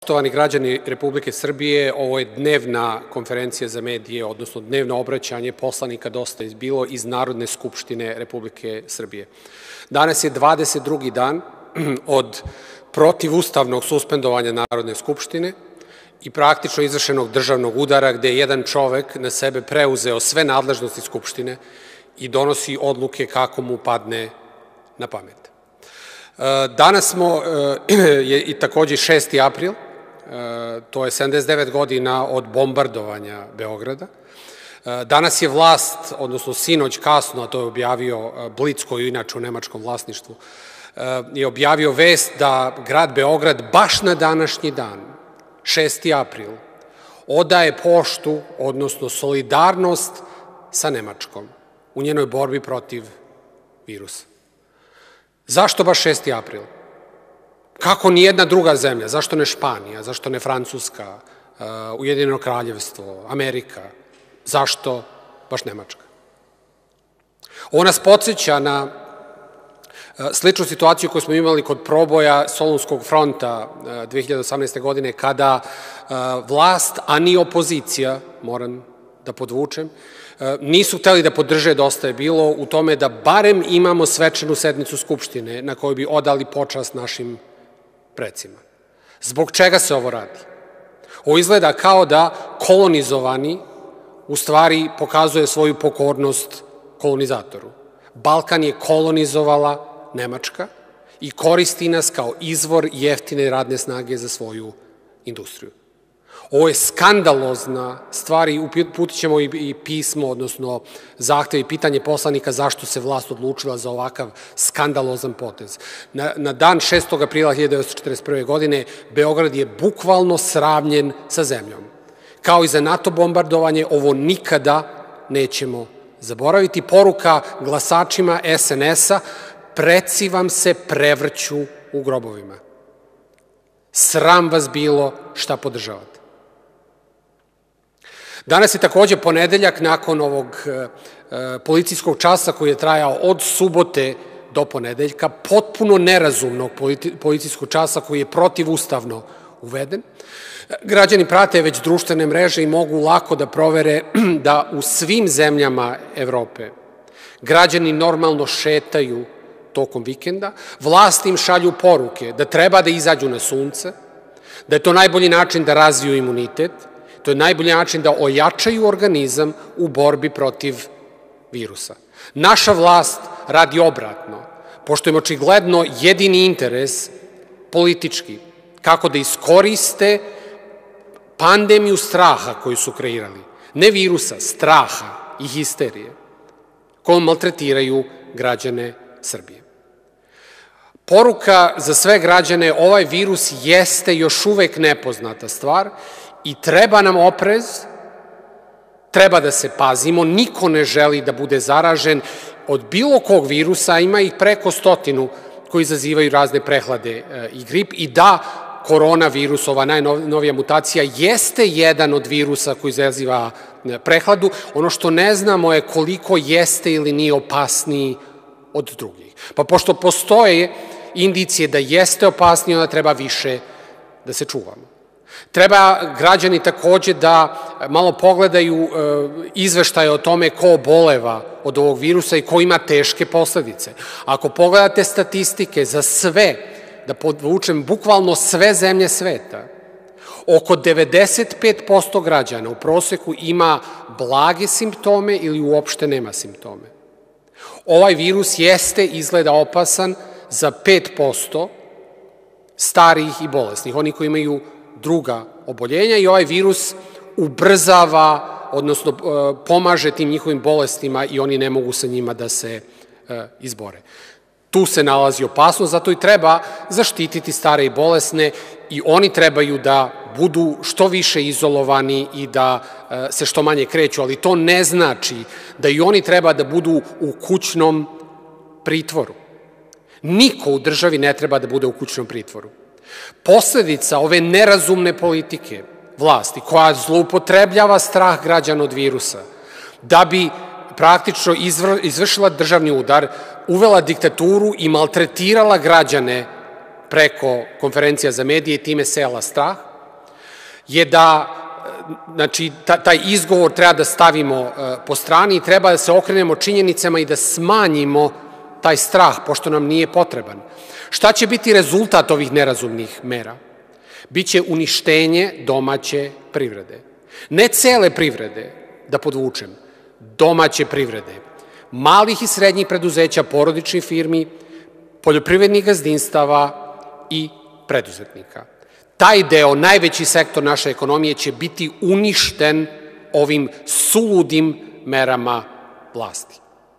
Poštovani građani Republike Srbije, ovo je dnevna konferencija za medije, odnosno dnevno obraćanje poslanika Dosta je bilo iz Narodne skupštine Republike Srbije. Danas je 22. dan od protivustavnog suspendovanja Narodne skupštine i praktično izvršenog državnog udara gde je jedan čovek na sebe preuzeo sve nadležnosti Skupštine i donosi odluke kako mu padne na pamet. Danas je i takođe 6. april, to je 79 godina od bombardovanja Beograda. Danas je vlast, odnosno sinoć kasno, a to je objavio Blic, koji je inače u nemačkom vlasništvu, je objavio vest da grad Beograd baš na današnji dan, 6. april, odaje poštu, odnosno solidarnost sa Nemačkom u njenoj borbi protiv virusa. Zašto baš 6. april? Kako nijedna druga zemlja? Zašto ne Španija? Zašto ne Francuska? Ujedinjeno Kraljevstvo? Amerika? Zašto baš Nemačka? Ovo nas podsjeća na sličnu situaciju koju smo imali kod proboja Solunskog fronta 2018. godine, kada vlast, a ni opozicija, moram da podvučem, nisu hteli da podrže Dosta je bilo u tome da barem imamo svečanu sednicu Skupštine na kojoj bi odali počast našim precima. Zbog čega se ovo radi? Ovo izgleda kao da kolonizovani u stvari pokazuje svoju pokornost kolonizatoru. Balkan je kolonizovala Nemačka i koristi nas kao izvor jeftine radne snage za svoju industriju. Ovo je skandalozna stvar i uputit ćemo i pismo, odnosno zahtev i pitanje poslanika zašto se vlast odlučila za ovakav skandalozan potez. Na dan 6. aprila 1941. godine Beograd je bukvalno sravnjen sa zemljom. Kao i za NATO bombardovanje, ovo nikada nećemo zaboraviti. Poruka glasačima SNS-a: preci vam se prevrću u grobovima. Sram vas bilo šta podržavate. Danas je takođe ponedeljak nakon ovog policijskog časa koji je trajao od subote do ponedeljka, potpuno nerazumnog policijskog časa koji je protivustavno uveden. Građani prate već društvene mreže i mogu lako da provere da u svim zemljama Evrope građani normalno šetaju tokom vikenda, vlasti im šalju poruke da treba da izađu na sunce, da je to najbolji način da razviju imunitet, to je najbolji način da ojačaju organizam u borbi protiv virusa. Naša vlast radi obratno, pošto im očigledno jedini interes politički, kako da iskoriste pandemiju straha koju su kreirali, ne virusa, straha i histerije, kojom maltretiraju građane Srbije. Poruka za sve građane: ovaj virus jeste još uvek nepoznata stvar i treba nam oprez, treba da se pazimo, niko ne želi da bude zaražen od bilo kog virusa, ima ih preko 100 koji izazivaju razne prehlade i grip, i da koronavirus, ova najnovija mutacija, jeste jedan od virusa koji izaziva prehladu. Ono što ne znamo je koliko jeste ili nije opasniji od drugih. Pa pošto postoje indicije da jeste opasniji, onda treba više da se čuvamo. Treba građani takođe da malo pogledaju izveštaje o tome ko oboleva od ovog virusa i ko ima teške posledice. Ako pogledate statistike za sve, da podvučem bukvalno sve zemlje sveta, oko 95% građana u proseku ima blage simptome ili uopšte nema simptome. Ovaj virus jeste izgleda opasan za 5% starijih i bolesnih, oni koji imaju druga oboljenja, i ovaj virus ubrzava, odnosno pomaže tim njihovim bolestima i oni ne mogu sa njima da se izbore. Tu se nalazi opasnost, zato i treba zaštititi stare i bolesne i oni trebaju da budu što više izolovani i da se što manje kreću, ali to ne znači da i oni treba da budu u kućnom pritvoru. Niko u državi ne treba da bude u kućnom pritvoru. Posledica ove nerazumne politike vlasti, koja zloupotrebljava strah građana od virusa, da bi praktično izvršila državni udar, uvela diktaturu i maltretirala građane preko konferencija za medije i time sejala strah, je da taj izgovor treba da stavimo po strani i treba da se okrenemo činjenicama i da smanjimo taj strah, pošto nam nije potreban. Šta će biti rezultat ovih nerazumnih mera? Biće uništenje domaće privrede. Ne cele privrede, da podvučem, domaće privrede, malih i srednjih preduzeća, porodičnih firmi, poljoprivrednih gazdinstava i preduzetnika. Taj deo, najveći sektor naše ekonomije će biti uništen ovim suludim merama vlasti,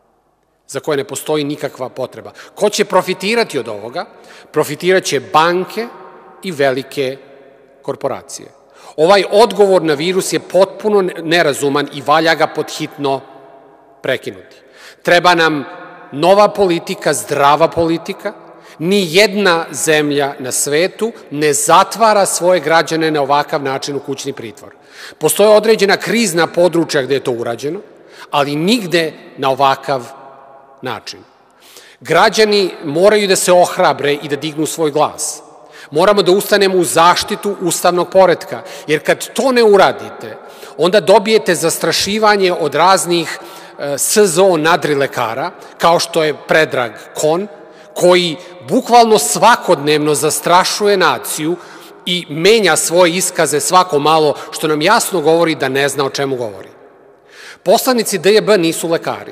za koje ne postoji nikakva potreba. Ko će profitirati od ovoga? Profitirat će banke i velike korporacije. Ovaj odgovor na virus je potpuno nerazuman i valja ga podhitno prekinuti. Treba nam nova politika, zdrava politika. Ni jedna zemlja na svetu ne zatvara svoje građane na ovakav način u kućni pritvor. Postoje određena krizna područja gde je to urađeno, ali nigde na ovakav način. Građani moraju da se ohrabre i da dignu svoj glas. Moramo da ustanemo u zaštitu ustavnog poretka, jer kad to ne uradite, onda dobijete zastrašivanje od raznih SZO nadrilekara, kao što je Predrag Kon, koji bukvalno svakodnevno zastrašuje naciju i menja svoje iskaze svako malo, što nam jasno govori da ne zna o čemu govori. Poslanici DJB nisu lekari.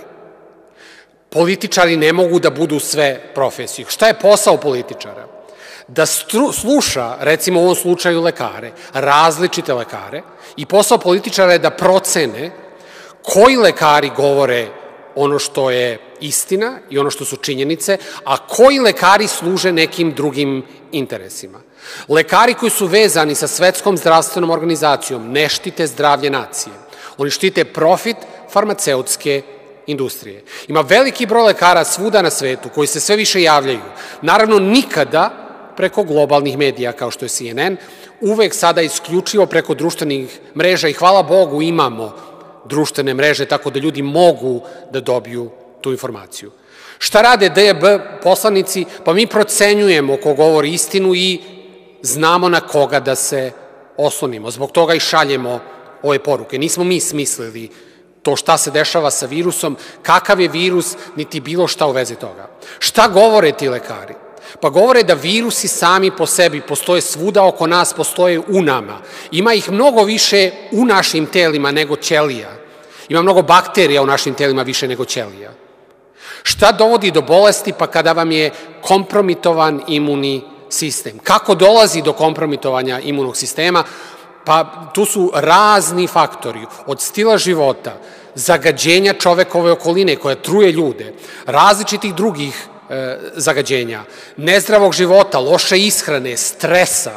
Političari ne mogu da budu sve profesije. Šta je posao političara? Da sluša, recimo u ovom slučaju lekare, različite lekare, i posao političara je da procene koji lekari govore ono što je istina i ono što su činjenice, a koji lekari služe nekim drugim interesima. Lekari koji su vezani sa Svetskom zdravstvenom organizacijom ne štite zdravlje nacije. Oni štite profit farmaceutske industrije. Ima veliki broj lekara svuda na svetu koji se sve više javljaju. Naravno, nikada preko globalnih medija kao što je CNN, uvek sada isključivo preko društvenih mreža i hvala Bogu imamo društvene mreže tako da ljudi mogu da dobiju tu informaciju. Šta rade DJB poslanici? Pa mi procenjujemo ko govori istinu i znamo na koga da se oslonimo. Zbog toga i šaljemo ove poruke. Nismo mi smislili to šta se dešava sa virusom, kakav je virus, niti bilo šta u vezi toga. Šta govore ti lekari? Pa govore da virusi sami po sebi postoje svuda oko nas, postoje u nama. Ima ih mnogo više u našim telima nego ćelija. Ima mnogo bakterija u našim telima više nego ćelija. Šta dovodi do bolesti? Pa kada vam je kompromitovan imunni sistem. Kako dolazi do kompromitovanja imunnog sistema? Pa tu su razni faktori, od stila života, zagađenja čovekove okoline koja truje ljude, različitih drugih zagađenja, nezdravog života, loše ishrane, stresa.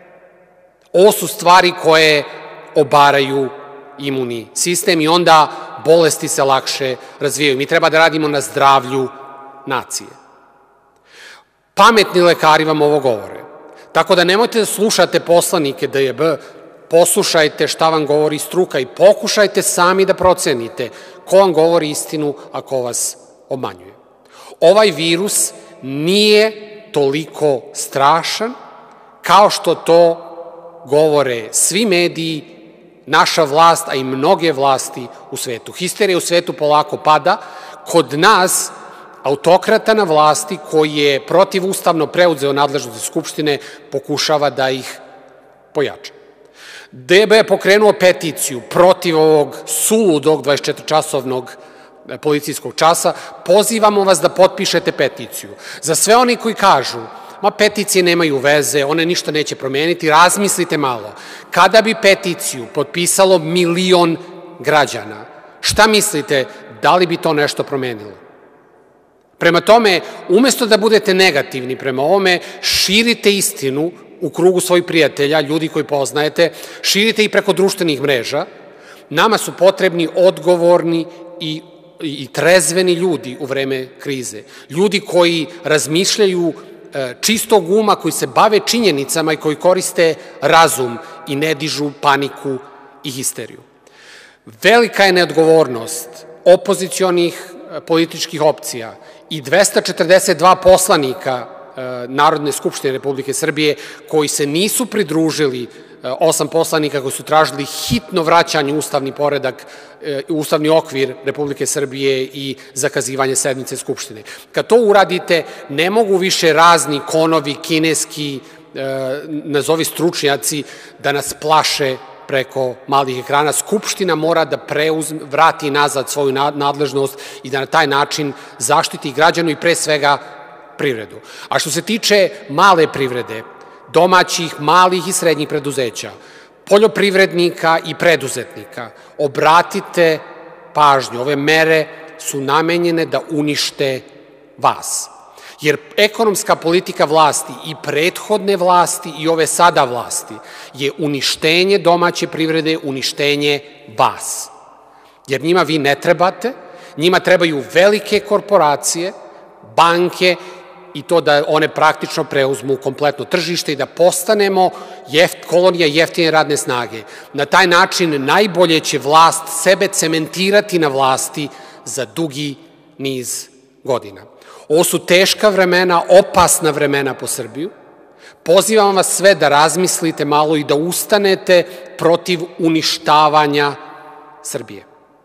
Ovo su stvari koje obaraju imunni sistem i onda bolesti se lakše razvijaju. Mi treba da radimo na zdravlju nacije. Pametni lekari vam ovo govore. Tako da nemojte da slušate poslanike DJB, poslušajte šta vam govori struka i pokušajte sami da procenite ko vam govori istinu, a ko vas obmanjuje. Ovaj virus nije toliko strašan kao što to govore svi mediji, naša vlast, a i mnoge vlasti u svetu. Histerija u svetu polako pada. Kod nas autokrata na vlasti koji je protivustavno preuzeo nadležnosti Skupštine pokušava da ih pojača. DJB je pokrenuo peticiju protiv ovog suludog 24-časovnog policijskog časa. Pozivamo vas da potpišete peticiju. Za sve oni koji kažu, ma peticije nemaju veze, one ništa neće promeniti, razmislite malo. Kada bi peticiju potpisalo 1 milion građana, šta mislite, da li bi to nešto promenilo? Prema tome, umesto da budete negativni prema ovome, širite istinu u krugu svojih prijatelja, ljudi koji poznajete, širite i preko društvenih mreža. Nama su potrebni odgovorni i trezveni ljudi u vreme krize. Ljudi koji razmišljaju čistog uma, koji se bave činjenicama i koji koriste razum i ne dižu paniku i histeriju. Velika je neodgovornost opozicionih političkih opcija i 242 poslanika Narodne skupštine Republike Srbije koji se nisu pridružili 8 poslanika koji su tražili hitno vraćanje ustavni poredak, ustavni okvir Republike Srbije i zakazivanje sednice Skupštine. Kad to uradite, ne mogu više razni konovi, kineski, nazovi stručnjaci, da nas plaše preko malih ekrana. Skupština mora da vrati nazad svoju nadležnost i da na taj način zaštiti građanu i pre svega privredu. A što se tiče male privrede, domaćih, malih i srednjih preduzeća, poljoprivrednika i preduzetnika, obratite pažnju, ove mere su namenjene da unište vas. Jer ekonomska politika vlasti i prethodne vlasti i ove sada vlasti je uništenje domaće privrede, uništenje vas. Jer njima vi ne trebate, njima trebaju velike korporacije, banke i to da one praktično preuzmu kompletno tržište i da postanemo kolonija jeftine radne snage. Na taj način najbolje će vlast sebe cementirati na vlasti za dugi niz godina. Ovo su teška vremena, opasna vremena po Srbiju. Pozivam vas sve da razmislite malo i da ustanete protiv uništavanja Srbije.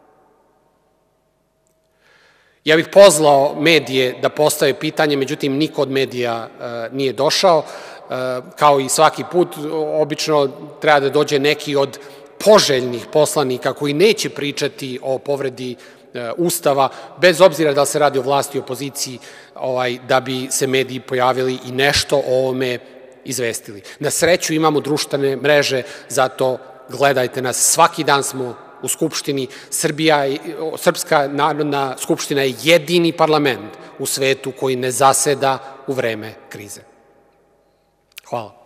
Ja bih pozvao medije da postave pitanje, međutim niko od medija nije došao. Kao i svaki put, obično treba da dođe neki od poželjnih poslanika koji neće pričati o povredi Ustava, bez obzira da li se radi o vlasti i opoziciji, da bi se mediji pojavili i nešto o ovome izvestili. Na sreću imamo društvene mreže, zato gledajte nas. Svaki dan smo u Skupštini. Srpska narodna skupština je jedini parlament u svetu koji ne zaseda u vreme krize. Hvala.